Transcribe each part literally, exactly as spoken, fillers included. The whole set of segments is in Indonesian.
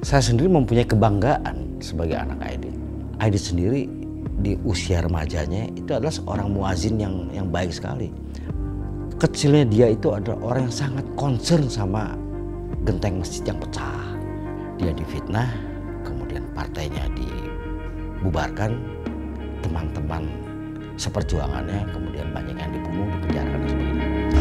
Saya sendiri mempunyai kebanggaan sebagai anak Aidit. Aidit sendiri di usia remajanya itu adalah seorang muazin yang yang baik sekali. Kecilnya dia itu adalah orang yang sangat concern sama genteng masjid yang pecah. Dia difitnah, kemudian partainya dibubarkan, teman-teman seperjuangannya kemudian banyak yang dibunuh, dipenjarakan dan sebagainya.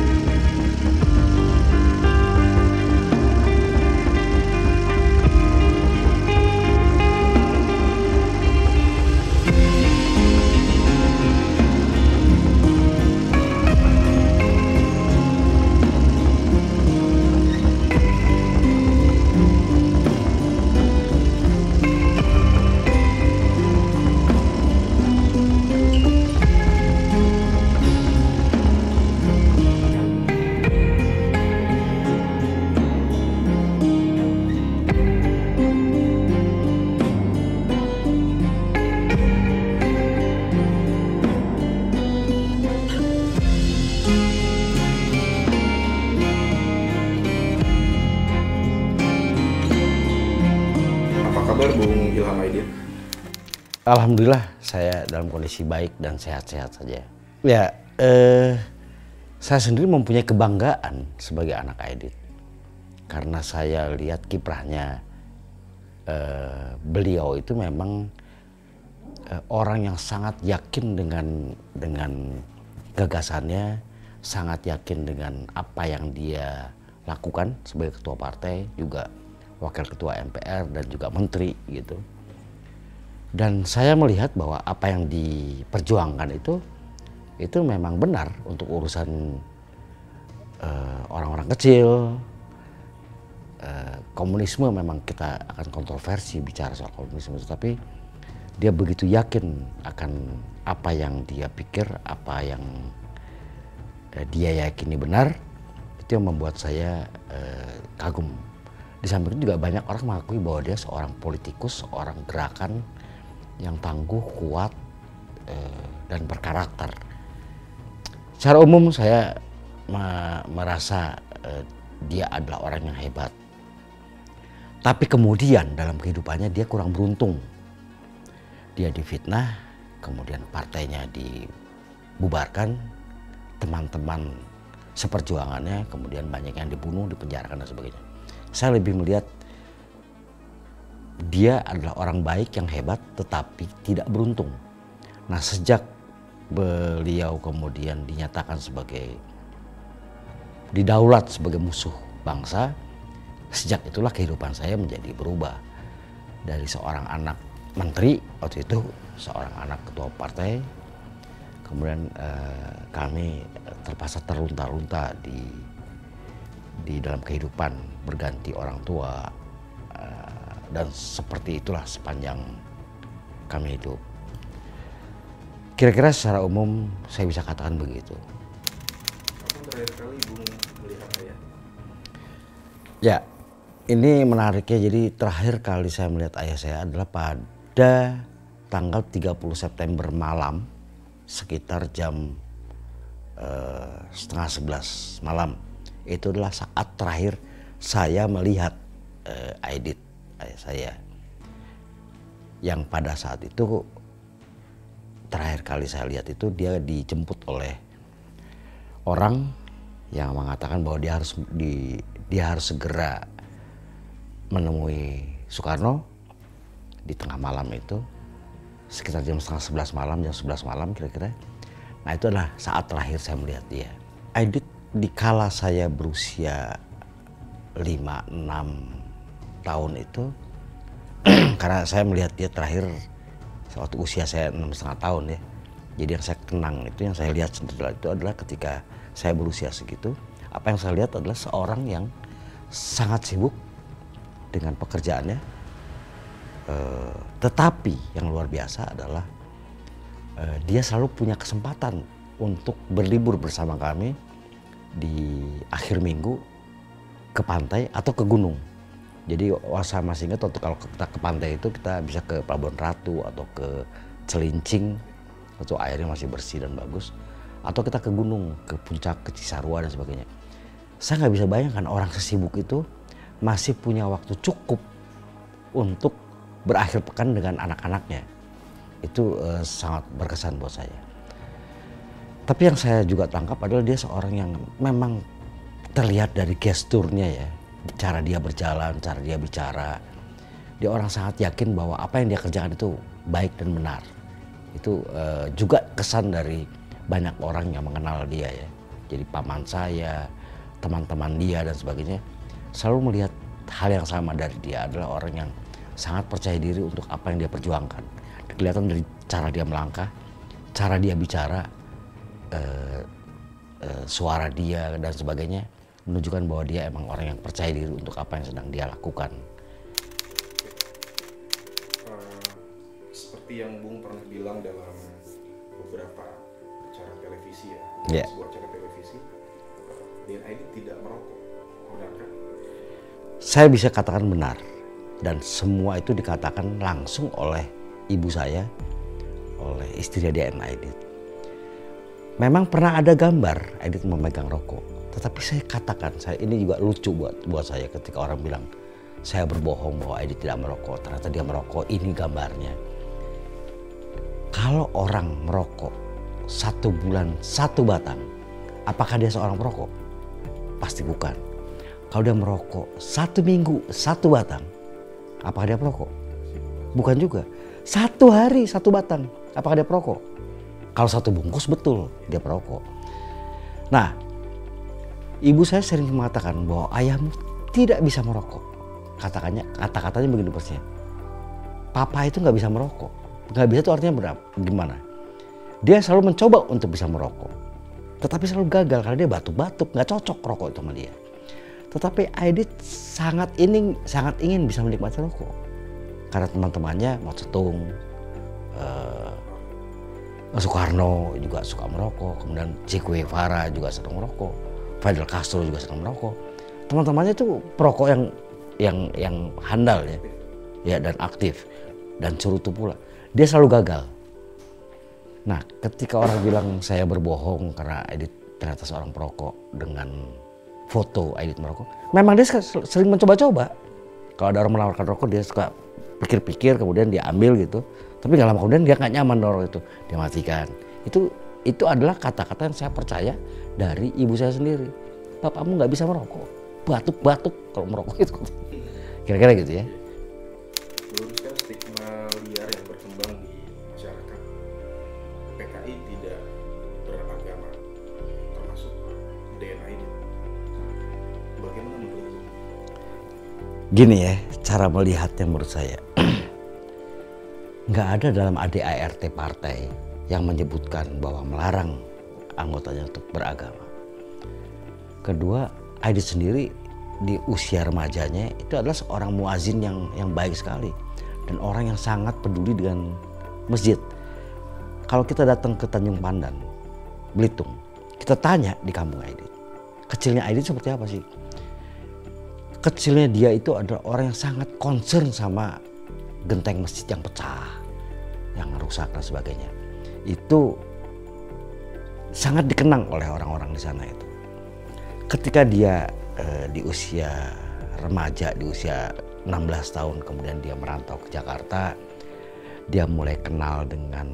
Kabar Bung Ilham Aidit? Alhamdulillah saya dalam kondisi baik dan sehat-sehat saja. Ya, eh, saya sendiri mempunyai kebanggaan sebagai anak Aidit karena saya lihat kiprahnya. Eh, beliau itu memang eh, orang yang sangat yakin dengan dengan gagasannya, sangat yakin dengan apa yang dia lakukan sebagai ketua partai, juga wakil ketua M P R dan juga menteri gitu. Dan saya melihat bahwa apa yang diperjuangkan itu itu memang benar untuk urusan orang-orang uh, kecil. Uh, komunisme memang kita akan kontroversi bicara soal komunisme, tapi dia begitu yakin akan apa yang dia pikir, apa yang uh, dia yakini benar, itu yang membuat saya uh, kagum. Di samping itu juga banyak orang mengakui bahwa dia seorang politikus, seorang gerakan yang tangguh, kuat, eh, dan berkarakter. Secara umum saya me merasa eh, dia adalah orang yang hebat. Tapi kemudian dalam kehidupannya dia kurang beruntung. Dia difitnah, kemudian partainya dibubarkan, teman-teman seperjuangannya kemudian banyak yang dibunuh, dipenjarakan dan sebagainya. Saya lebih melihat dia adalah orang baik yang hebat tetapi tidak beruntung. Nah, sejak beliau kemudian dinyatakan sebagai didaulat sebagai musuh bangsa, sejak itulah kehidupan saya menjadi berubah. Dari seorang anak menteri waktu itu, seorang anak ketua partai, kemudian eh, kami terpaksa terlunta-lunta di di dalam kehidupan, berganti orang tua, uh, dan seperti itulah sepanjang kami hidup. Kira-kira secara umum saya bisa katakan begitu. Kapan terakhir kali Bung melihat ayah? Ya, ini menariknya. Jadi terakhir kali saya melihat ayah saya adalah pada tanggal tiga puluh September malam, sekitar jam uh, setengah sebelas malam. Itu adalah saat terakhir saya melihat uh, Aidit, ayah saya. Yang pada saat itu, terakhir kali saya lihat itu dia dijemput oleh orang yang mengatakan bahwa dia harus di, dia harus segera menemui Soekarno di tengah malam itu, sekitar jam setengah sebelas malam, jam sebelas malam kira-kira. Nah, itu adalah saat terakhir saya melihat dia. Aidit dikala saya berusia lima enam tahun itu, karena saya melihat dia terakhir waktu usia saya enam setengah tahun ya. Jadi yang saya kenang itu, yang saya lihat sendiri itu adalah ketika saya berusia segitu, apa yang saya lihat adalah seorang yang sangat sibuk dengan pekerjaannya. Uh, tetapi yang luar biasa adalah uh, dia selalu punya kesempatan untuk berlibur bersama kami di akhir minggu ke pantai atau ke gunung. Jadi saya masih ingat waktu kalau kita ke pantai itu kita bisa ke Pelabuhan Ratu atau ke Celincing, atau airnya masih bersih dan bagus, atau kita ke gunung, ke puncak, ke Cisarua dan sebagainya. Saya nggak bisa bayangkan orang sesibuk itu masih punya waktu cukup untuk berakhir pekan dengan anak-anaknya. Itu uh, sangat berkesan buat saya. Tapi yang saya juga tangkap adalah dia seorang yang memang terlihat dari gesturnya ya, cara dia berjalan, cara dia bicara. Dia orang sangat yakin bahwa apa yang dia kerjakan itu baik dan benar. Itu uh, juga kesan dari banyak orang yang mengenal dia ya. Jadi paman saya, teman-teman dia dan sebagainya selalu melihat hal yang sama dari dia, adalah orang yang sangat percaya diri untuk apa yang dia perjuangkan. Kelihatan dari cara dia melangkah, cara dia bicara, uh, uh, suara dia dan sebagainya menunjukkan bahwa dia emang orang yang percaya diri untuk apa yang sedang dia lakukan. Uh, seperti yang Bung pernah bilang dalam beberapa acara televisi ya, yeah. sebuah acara televisi, D N I tidak merokok, benarkah? Saya bisa katakan benar, dan semua itu dikatakan langsung oleh ibu saya, oleh istri D N I. Memang pernah ada gambar Aidit memegang rokok, tetapi saya katakan, saya ini juga lucu buat buat saya ketika orang bilang saya berbohong bahwa Aidit tidak merokok, ternyata dia merokok, ini gambarnya. Kalau orang merokok satu bulan satu batang, apakah dia seorang perokok? Pasti bukan. Kalau dia merokok satu minggu satu batang, apakah dia perokok? Bukan juga. Satu hari satu batang, apakah dia perokok? Kalau satu bungkus betul dia perokok. Nah, ibu saya sering mengatakan bahwa ayahmu tidak bisa merokok. Katakannya, kata-katanya begini persisnya. Papa itu nggak bisa merokok. Nggak bisa itu artinya berapa? Gimana? Dia selalu mencoba untuk bisa merokok, tetapi selalu gagal karena dia batuk-batuk, nggak cocok rokok itu sama dia. Tetapi Aidit sangat ingin, sangat ingin bisa menikmati rokok karena teman-temannya Mao Zedong, uh, Soekarno juga suka merokok, kemudian Che Guevara juga sedang merokok, Fidel Castro juga sedang merokok. Teman-temannya itu perokok yang yang yang handal ya, ya dan aktif dan cerutu pula. Dia selalu gagal. Nah, ketika orang bilang saya berbohong karena Aidit ternyata seorang perokok dengan foto Aidit merokok, memang dia sering mencoba-coba. Kalau ada orang menawarkan rokok, dia suka pikir-pikir, kemudian dia ambil gitu. Tapi nggak lama kemudian dia nggak nyaman rokok itu, dia matikan. Itu itu adalah kata-kata yang saya percaya dari ibu saya sendiri. Bapakmu nggak bisa merokok, batuk-batuk kalau merokok itu. Kira-kira gitu ya. Meluruskan stigma liar yang berkembang di masyarakat, P K I tidak beragama, termasuk D N I. Bagaimana menurut Anda? Gini ya, cara melihatnya menurut saya. Nggak ada dalam A D A R T partai yang menyebutkan bahwa melarang anggotanya untuk beragama. Kedua, Aidit sendiri di usia remajanya itu adalah seorang muazin yang yang baik sekali dan orang yang sangat peduli dengan masjid. Kalau kita datang ke Tanjung Pandan, Belitung, kita tanya di kampung Aidit, kecilnya Aidit seperti apa sih? Kecilnya dia itu adalah orang yang sangat concern sama genteng masjid yang pecah, yang rusak dan sebagainya. Itu sangat dikenang oleh orang-orang di sana itu. Ketika dia eh, di usia remaja, di usia enam belas tahun, kemudian dia merantau ke Jakarta, dia mulai kenal dengan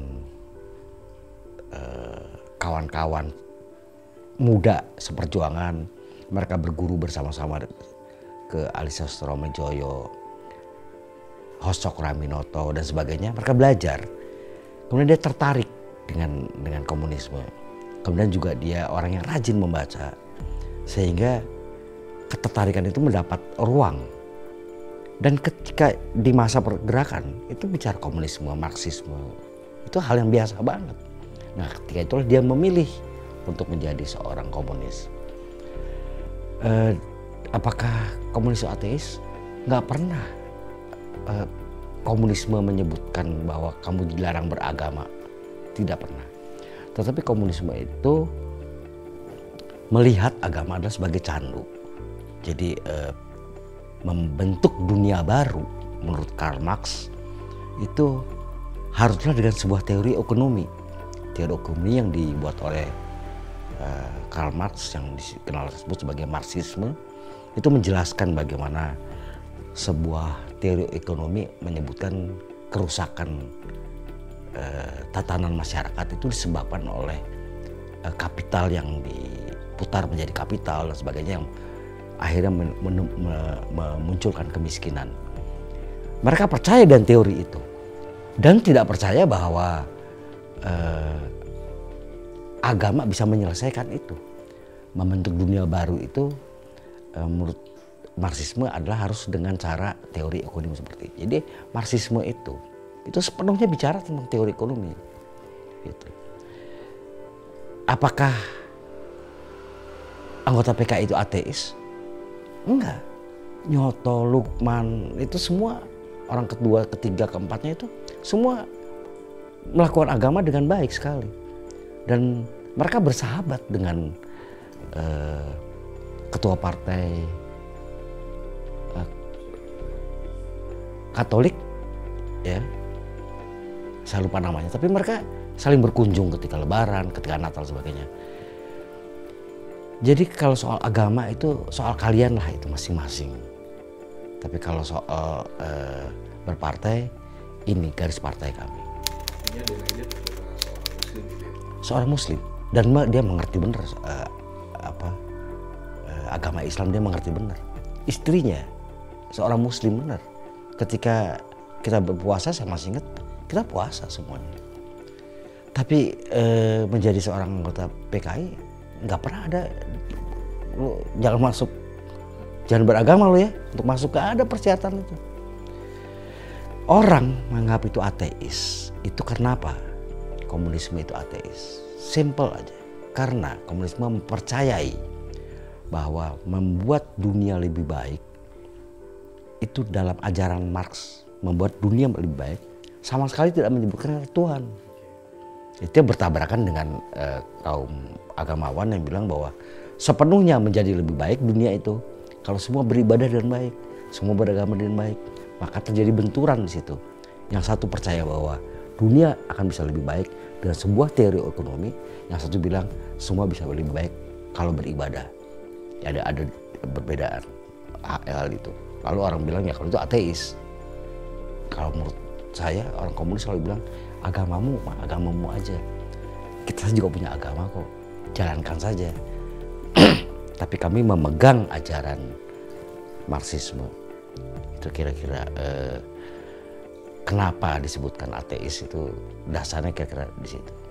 eh, kawan-kawan muda seperjuangan. Mereka berguru bersama-sama ke Alisa Stromejoyo, Hosok Raminoto dan sebagainya. Mereka belajar. Kemudian dia tertarik dengan dengan komunisme. Kemudian juga dia orang yang rajin membaca, sehingga ketertarikan itu mendapat ruang. Dan ketika di masa pergerakan itu bicara komunisme, Marxisme, itu hal yang biasa banget. Nah, ketika itulah dia memilih untuk menjadi seorang komunis. Eh, apakah komunis ateis? Nggak pernah. Eh, komunisme menyebutkan bahwa kamu dilarang beragama, tidak pernah. Tetapi komunisme itu melihat agama adalah sebagai candu. Jadi eh, membentuk dunia baru menurut Karl Marx itu haruslah dengan sebuah teori ekonomi. Teori ekonomi yang dibuat oleh eh, Karl Marx yang dikenal disebut sebagai Marxisme itu menjelaskan bagaimana sebuah teori ekonomi menyebutkan kerusakan eh, tatanan masyarakat itu disebabkan oleh eh, kapital yang diputar menjadi kapital dan sebagainya yang akhirnya men, men, me, memunculkan kemiskinan. Mereka percaya dengan teori itu dan tidak percaya bahwa eh, agama bisa menyelesaikan itu. Membentuk dunia baru itu eh, menurut Marxisme adalah harus dengan cara teori ekonomi seperti itu. Jadi Marxisme itu itu sepenuhnya bicara tentang teori ekonomi. Gitu. Apakah anggota P K I itu ateis? Enggak. Nyoto, Lukman, itu semua orang kedua, ketiga, keempatnya itu semua melakukan agama dengan baik sekali. Dan mereka bersahabat dengan uh, ketua partai uh, Katolik, ya, saya lupa namanya. Tapi mereka saling berkunjung ketika Lebaran, ketika Natal, sebagainya. Jadi kalau soal agama itu soal kalian lah itu masing-masing. Tapi kalau soal uh, berpartai, ini garis partai kami. Artinya D N I adalah seorang muslim gitu ya? Seorang muslim dan dia mengerti benar uh, apa uh, agama Islam, dia mengerti benar. Istrinya seorang muslim benar. Ketika kita berpuasa, saya masih ingat kita puasa semuanya. Tapi uh, menjadi seorang anggota P K I nggak pernah ada, lu jangan masuk, jangan beragama lo ya untuk masuk, gak ada persyaratan itu. Orang menganggap itu ateis, itu karena apa? Komunisme itu ateis, simple aja. Karena komunisme mempercayai bahwa membuat dunia lebih baik itu dalam ajaran Marx, membuat dunia lebih baik sama sekali tidak menyebutkan Tuhan. Itu bertabrakan dengan eh, kaum agamawan yang bilang bahwa sepenuhnya menjadi lebih baik dunia itu kalau semua beribadah dengan baik, semua beragama dengan baik, maka terjadi benturan di situ. Yang satu percaya bahwa dunia akan bisa lebih baik dengan sebuah teori ekonomi, yang satu bilang semua bisa lebih baik kalau beribadah. Ya, ada ada perbedaan hal itu. Lalu orang bilang ya kalau itu ateis. Kalau menurut saya orang komunis selalu bilang agamamu, agamamu aja. Kita juga punya agama kok, jalankan saja. Tapi kami memegang ajaran Marxisme. Itu kira-kira eh, kenapa disebutkan ateis itu dasarnya kira-kira di situ.